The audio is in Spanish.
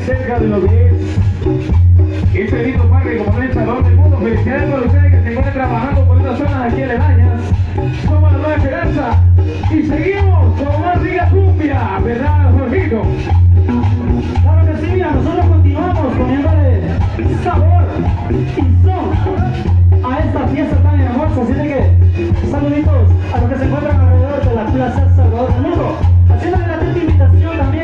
cerca de lo que es este lindo parque como es el Salón del Mundo. Felicidades a ustedes que se encuentran trabajando por estas zonas aquí aledañas. Somos la Nueva Esperanza y seguimos con más rica cumbia, ¿verdad, Jorgito? Claro que sí, mira, nosotros continuamos poniéndole sabor y son a esta fiesta tan hermosa. Así de que saluditos a los que se encuentran alrededor de la Plaza Salvador del Mundo, haciéndole la atenta invitación también